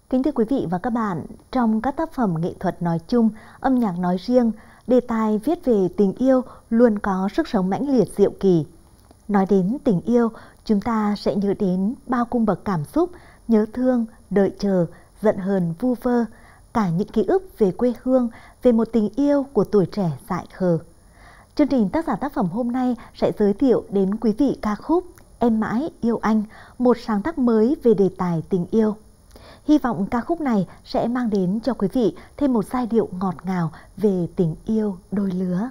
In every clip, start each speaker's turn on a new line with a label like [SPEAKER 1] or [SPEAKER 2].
[SPEAKER 1] Kính thưa quý vị và các bạn, trong các tác phẩm nghệ thuật nói chung, âm nhạc nói riêng, đề tài viết về tình yêu luôn có sức sống mãnh liệt diệu kỳ. Nói đến tình yêu, chúng ta sẽ nhớ đến bao cung bậc cảm xúc, nhớ thương, đợi chờ, giận hờn vu vơ, cả những ký ức về quê hương, về một tình yêu của tuổi trẻ dại khờ. Chương trình tác giả tác phẩm hôm nay sẽ giới thiệu đến quý vị ca khúc Em Mãi Yêu Anh, một sáng tác mới về đề tài tình yêu. Hy vọng ca khúc này sẽ mang đến cho quý vị thêm một giai điệu ngọt ngào về tình yêu đôi lứa.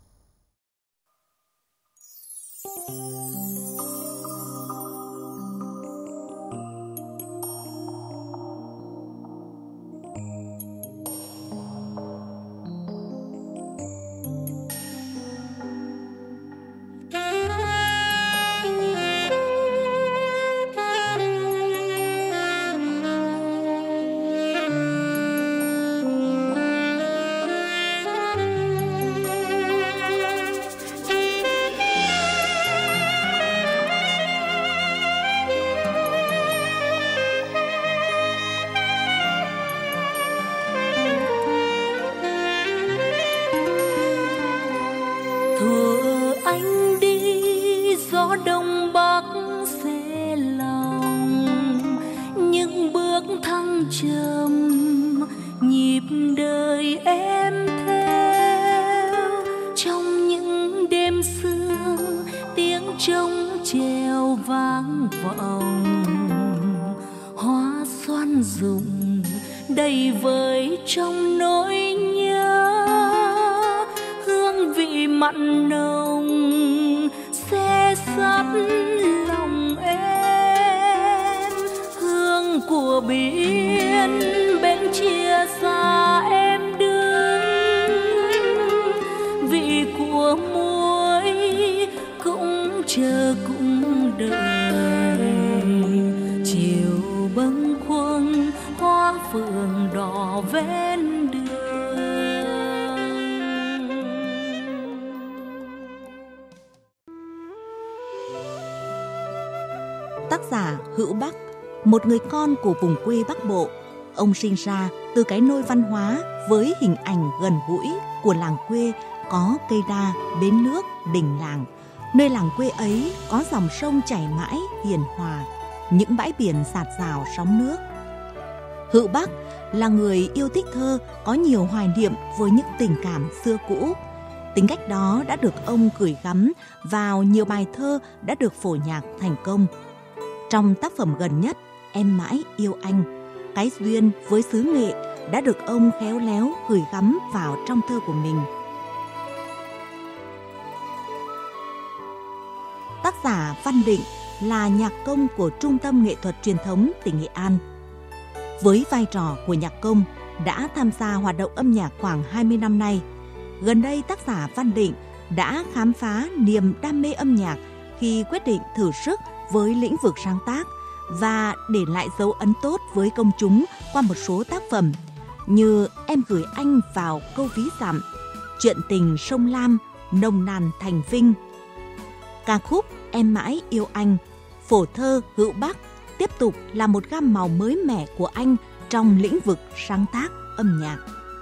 [SPEAKER 2] Đông Bắc xe lòng những bước thăng trầm, nhịp đời em theo trong những đêm sương, tiếng trống chèo vang vọng, hoa xoan rụng đầy vơi trong nỗi nhớ, hương vị mặn nồng xe sắt lòng em, hương của biển bên chia xa em đứng, vị của muối cũng chờ cũng đợi, chiều bâng khuâng hoa phượng đỏ ven đường.
[SPEAKER 3] Tác giả Hữu Bắc, một người con của vùng quê Bắc Bộ. Ông sinh ra từ cái nôi văn hóa với hình ảnh gần gũi của làng quê có cây đa, bến nước, đình làng. Nơi làng quê ấy có dòng sông chảy mãi hiền hòa, những bãi biển dạt dào sóng nước. Hữu Bắc là người yêu thích thơ, có nhiều hoài niệm với những tình cảm xưa cũ. Tính cách đó đã được ông gửi gắm vào nhiều bài thơ đã được phổ nhạc thành công. Trong tác phẩm gần nhất, Em Mãi Yêu Anh, cái duyên với xứ nghệ đã được ông khéo léo gửi gắm vào trong thơ của mình. Tác giả Văn Định là nhạc công của Trung tâm Nghệ thuật Truyền thống tỉnh Nghệ An. Với vai trò của nhạc công, đã tham gia hoạt động âm nhạc khoảng 20 năm nay. Gần đây, tác giả Văn Định đã khám phá niềm đam mê âm nhạc khi quyết định thử sức với lĩnh vực sáng tác và để lại dấu ấn tốt với công chúng qua một số tác phẩm như Em Gửi Anh Vào Câu Ví Dặm, Chuyện Tình Sông Lam, Nồng Nàn Thành Vinh. Ca khúc Em Mãi Yêu Anh, phổ thơ Hữu Bắc tiếp tục là một gam màu mới mẻ của anh trong lĩnh vực sáng tác âm nhạc.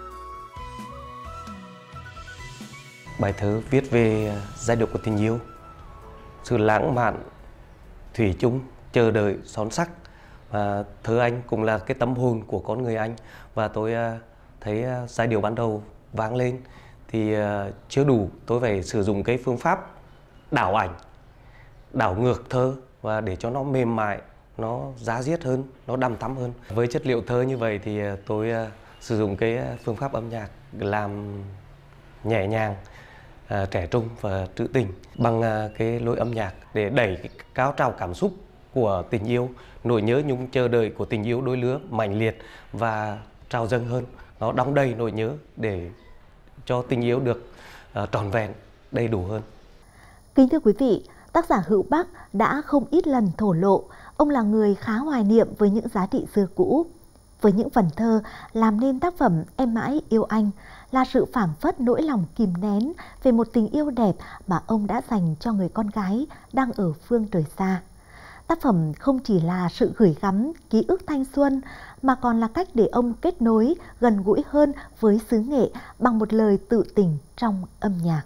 [SPEAKER 4] Bài thơ viết về giai điệu của tình yêu, sự lãng mạn, thủy chung, chờ đợi, son sắc. Và thơ anh cũng là cái tâm hồn của con người anh. Và tôi thấy giai điệu ban đầu vang lên thì chưa đủ, tôi phải sử dụng cái phương pháp đảo ảnh, đảo ngược thơ và để cho nó mềm mại, nó giá diết hơn, nó đằm thắm hơn. Với chất liệu thơ như vậy thì tôi sử dụng cái phương pháp âm nhạc làm nhẹ nhàng, trẻ trung và trữ tình bằng cái lối âm nhạc để đẩy cái cao trào cảm xúc của tình yêu, nỗi nhớ nhung chờ đợi của tình yêu đôi lứa mãnh liệt và trào dâng hơn. Nó đong đầy nỗi nhớ để cho tình yêu được trọn vẹn, đầy đủ hơn.
[SPEAKER 1] Kính thưa quý vị, tác giả Hữu Bắc đã không ít lần thổ lộ ông là người khá hoài niệm với những giá trị xưa cũ. Với những vần thơ làm nên tác phẩm Em Mãi Yêu Anh là sự phảng phất nỗi lòng kìm nén về một tình yêu đẹp mà ông đã dành cho người con gái đang ở phương trời xa. Tác phẩm không chỉ là sự gửi gắm ký ức thanh xuân mà còn là cách để ông kết nối gần gũi hơn với xứ Nghệ bằng một lời tự tình trong âm nhạc.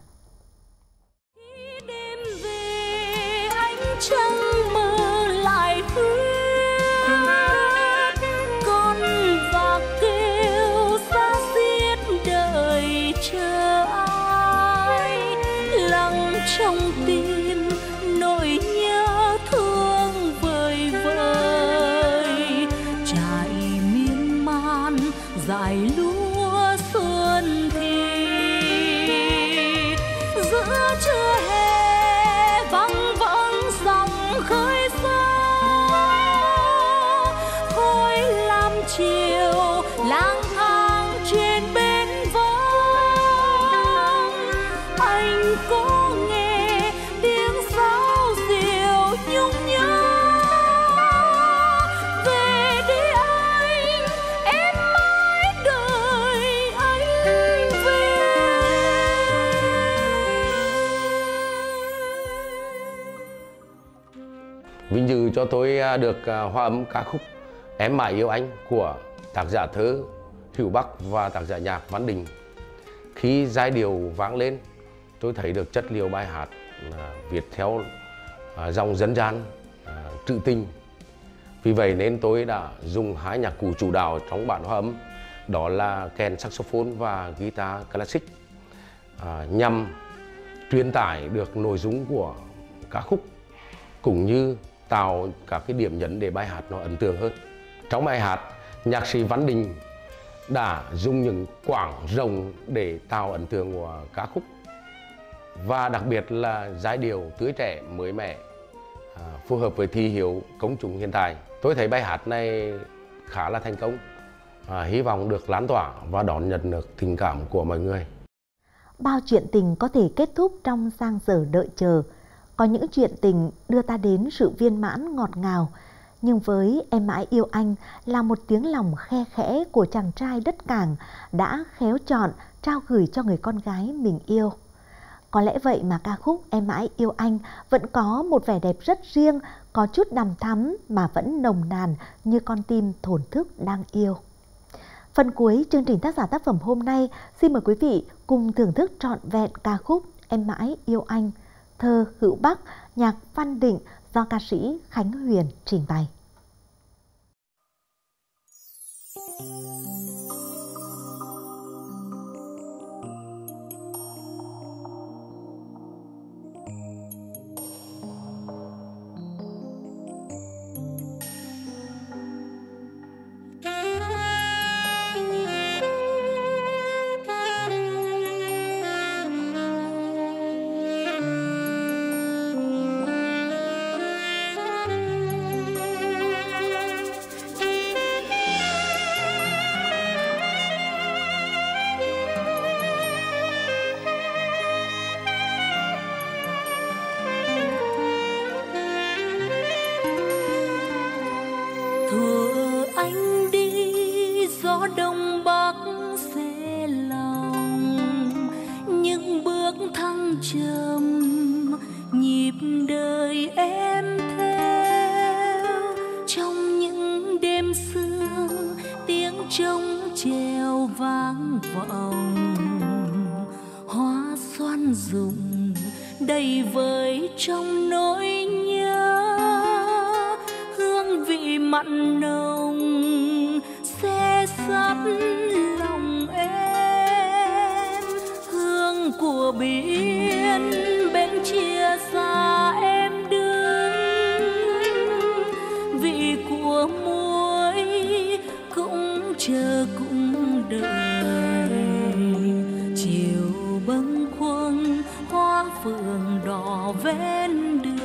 [SPEAKER 2] Đêm về ánh trăng mơ lại khuyết, con và kêu xa xiết đời chờ ai, lặng trong tim nỗi nhớ thương vời vợi, trải miên man dải lúa xuân thì giữa trưa hè vắng vắng dòng khơi xa, khói lam chiều lang thang trên bến vắng. Anh có nghe tiếng sáo diều nhung nhớ, về đi anh, em mãi đợi anh về.
[SPEAKER 5] Vinh dự cho tôi được hòa âm ca khúc Em Mãi Yêu Anh của tác giả thơ Hữu Bắc và tác giả nhạc Văn Đình. Khi giai điệu vang lên, tôi thấy được chất liệu bài hát viết theo dòng dân gian, trữ tình. Vì vậy nên tôi đã dùng hai nhạc cụ chủ đạo trong bản hòa âm, đó là kèn saxophone và guitar classic, nhằm truyền tải được nội dung của ca khúc cũng như tạo các cái điểm nhấn để bài hát nó ấn tượng hơn. Trong bài hát, nhạc sĩ Văn Đình đã dùng những quãng rồng để tạo ấn tượng của ca khúc, và đặc biệt là giai điệu tươi trẻ mới mẻ, phù hợp với thị hiếu công chúng hiện tại. Tôi thấy bài hát này khá là thành công, hy vọng được lan tỏa và đón nhận được tình cảm của mọi người.
[SPEAKER 1] Bao chuyện tình có thể kết thúc trong giang dở đợi chờ. Có những chuyện tình đưa ta đến sự viên mãn ngọt ngào. Nhưng với Em Mãi Yêu Anh là một tiếng lòng khe khẽ của chàng trai đất Cảng đã khéo chọn trao gửi cho người con gái mình yêu. Có lẽ vậy mà ca khúc Em Mãi Yêu Anh vẫn có một vẻ đẹp rất riêng, có chút đằm thắm mà vẫn nồng nàn như con tim thổn thức đang yêu. Phần cuối chương trình tác giả tác phẩm hôm nay, xin mời quý vị cùng thưởng thức trọn vẹn ca khúc Em Mãi Yêu Anh, thơ Hữu Bắc, nhạc Văn Định do ca sĩ Khánh Huyền trình bày.
[SPEAKER 2] Thưa anh đi gió đông bắc xe lòng, những bước thăng trầm nhịp đời em theo. Trong những đêm sương tiếng trống chèo vang vọng, hoa xoan rụng đầy vơi trong nỗi nhớ. Hương vị mặn nồng se sắt lòng em, hương của biển bên chia xa em đứng. Vị của muối cũng chờ cũng đợi, chiều bâng khuâng hoa phượng đỏ ven đường.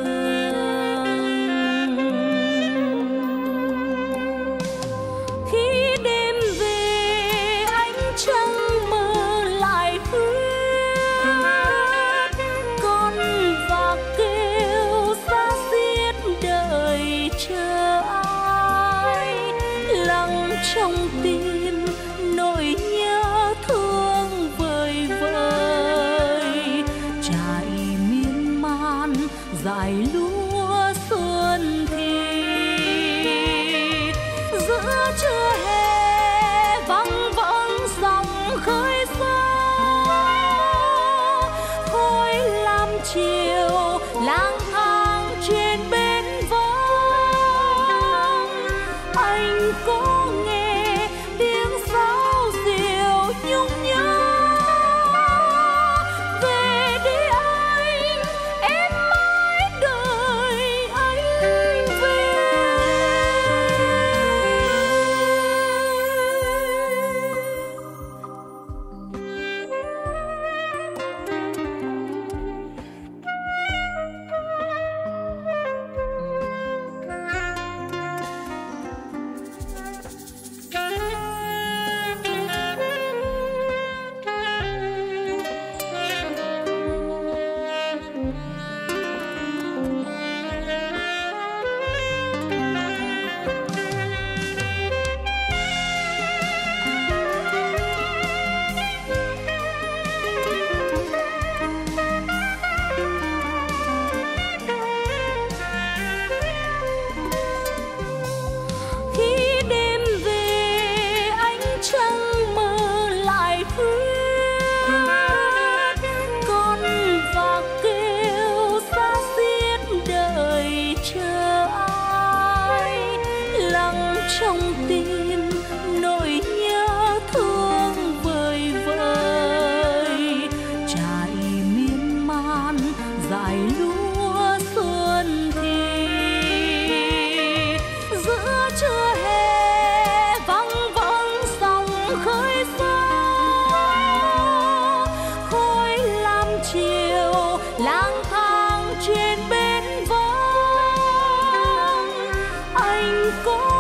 [SPEAKER 2] Trong tim nỗi nhớ thương vời vợi, trải miên man dải lúa xuân anh có nghe tiếng sáo diều nhung nhớ. Về đi anh, em mãi đợi anh về. Trong tim nỗi nhớ thương vơi vơi, trải miên man dải lúa xuân thì giữa trưa hè vắng vắng sóng khơi xa, khói lam chiều lang thang trên bến vắng. Anh có